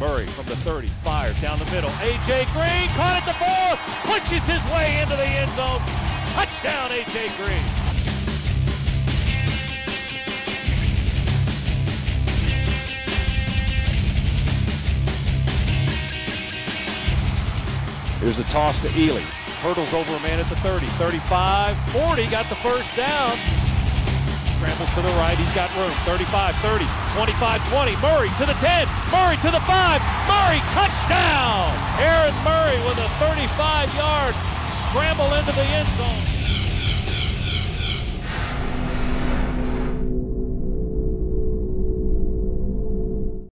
Murray from the 30, fires down the middle. A.J. Green caught at the ball, punches his way into the end zone. Touchdown, A.J. Green. Here's a toss to Ely. Hurdles over a man at the 30, 35, 40, got the first down. Scrambles to the right, he's got room. 35, 30, 25, 20. Murray to the 10, Murray to the 5. Murray, touchdown! Aaron Murray with a 35-yard scramble into the end zone.